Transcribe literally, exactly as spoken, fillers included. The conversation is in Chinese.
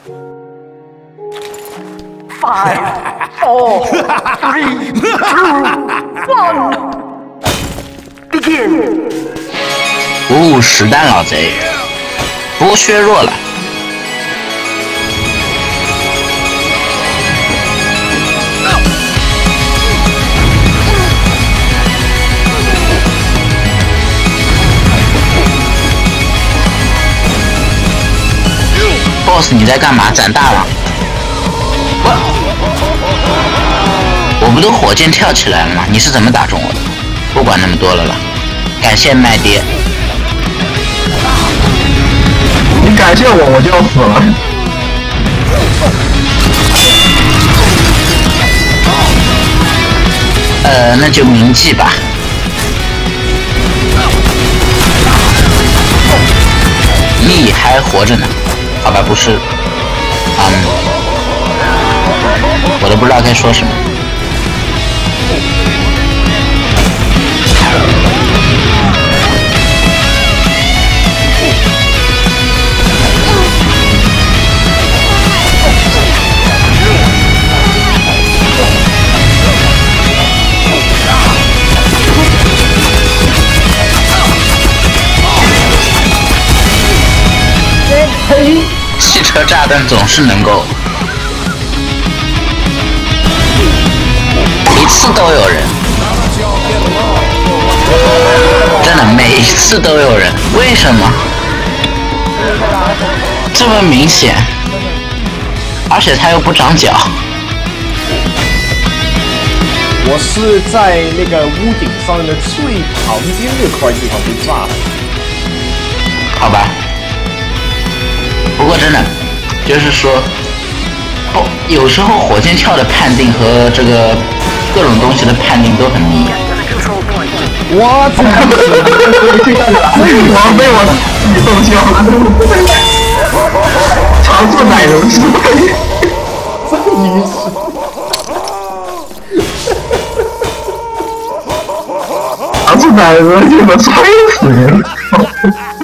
Five, four, three, two, one. Begin. 五五实弹老贼，不过削弱了。boss， 你在干嘛？攒大了？我不都火箭跳起来了吗？你是怎么打中我的？不管那么多了了，感谢麦爹。 你感谢我，我就要死了。 呃，那就铭记吧。你还活着呢？好吧，不是，嗯，我都不知道该说什么。汽车炸弹总是能够，一次都有人，真的每一次都有人，为什么？这么明显，而且他又不长脚。 我是在那个屋顶上的最旁边那块地方被炸的。 好吧。不过真的，就是说，哦，有时候火箭跳的判定和这个各种东西的判定都很迷。 我操！ 我被我自己动笑了。常做奶油是吧？ 这意思。 常做奶油就能摔死人。